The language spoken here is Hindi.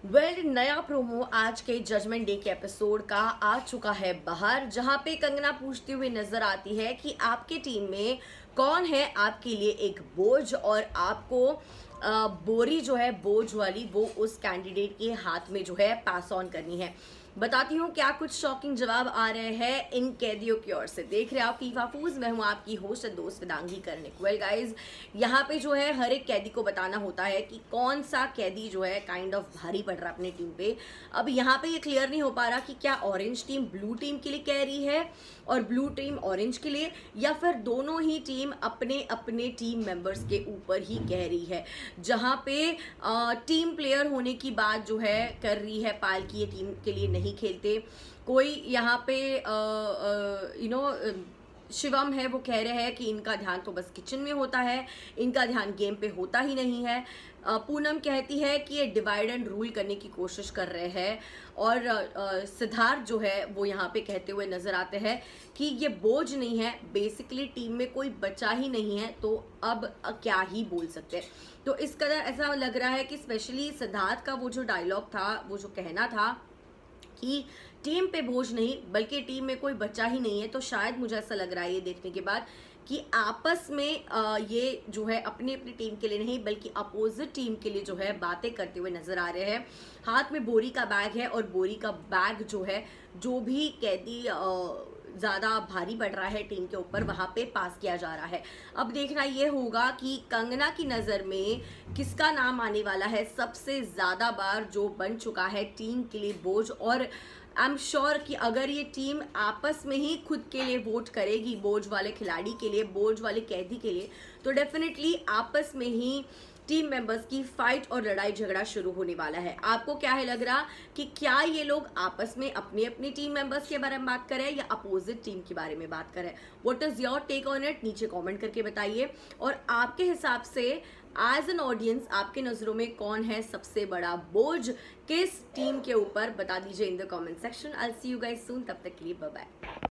नया प्रोमो आज के जजमेंट डे के एपिसोड का आ चुका है बाहर, जहां पे कंगना पूछती हुई नजर आती है कि आपकी टीम में कौन है आपके लिए एक बोझ, और आपको बोरी जो है बोझ वाली वो उस कैंडिडेट के हाथ में जो है पास ऑन करनी है। बताती हूँ क्या कुछ शॉकिंग जवाब आ रहे हैं इन कैदियों की ओर से। देख रहे हो आप फीफा फूज, मैं हूँ आपकी होस्ट एंड दोस्त वेदांगी कर्णिक। वेल गाइज, यहाँ पे जो है हर एक कैदी को बताना होता है कि कौन सा कैदी जो है काइंड ऑफ भारी पड़ रहा है अपनी टीम पे। अब यहाँ पे ये क्लियर नहीं हो पा रहा कि क्या ऑरेंज टीम ब्लू टीम के लिए कह रही है और ब्लू टीम ऑरेंज के लिए, या फिर दोनों ही टीम अपने अपने टीम मेंबर्स के ऊपर ही कह रही है। जहाँ पे टीम प्लेयर होने की बात जो है कर रही है पायल की, ये टीम के लिए नहीं खेलते। कोई यहाँ पे शिवम है, वो कह रहे हैं कि इनका ध्यान तो बस किचन में होता है, इनका ध्यान गेम पे होता ही नहीं है। पूनम कहती है कि ये डिवाइड एंड रूल करने की कोशिश कर रहे हैं, और सिद्धार्थ जो है वो यहाँ पे कहते हुए नजर आते हैं कि ये बोझ नहीं है, बेसिकली टीम में कोई बचा ही नहीं है तो अब क्या ही बोल सकते हैं। तो इस कदर ऐसा लग रहा है कि स्पेशली सिद्धार्थ का वो जो डायलॉग था, वो जो कहना था कि टीम पे बोझ नहीं बल्कि टीम में कोई बच्चा ही नहीं है, तो शायद मुझे ऐसा लग रहा है ये देखने के बाद कि आपस में ये जो है अपनी अपनी टीम के लिए नहीं बल्कि अपोजिट टीम के लिए जो है बातें करते हुए नजर आ रहे हैं। हाथ में बोरी का बैग है, और बोरी का बैग जो है जो भी कैदी ज़्यादा भारी पड़ रहा है टीम के ऊपर, वहां पे पास किया जा रहा है। अब देखना ये होगा कि कंगना की नज़र में किसका नाम आने वाला है सबसे ज़्यादा बार जो बन चुका है टीम के लिए बोझ। और आई एम श्योर कि अगर ये टीम आपस में ही खुद के लिए वोट करेगी, बोझ वाले खिलाड़ी के लिए, बोझ वाले कैदी के लिए, तो डेफिनेटली आपस में ही टीम मेंबर्स की फाइट और लड़ाई झगड़ा शुरू होने वाला है। आपको क्या है लग रहा कि क्या ये लोग आपस में अपनी अपनी टीम मेंबर्स के बारे में बात करें या अपोजिट टीम के बारे में बात करें? What is your take on it, नीचे कमेंट करके बताइए। और आपके हिसाब से एज एन ऑडियंस आपके नजरों में कौन है सबसे बड़ा बोझ किस टीम के ऊपर, बता दीजिए in the comment section. I will see you guys soon, तब तक के लिए बाय बाय।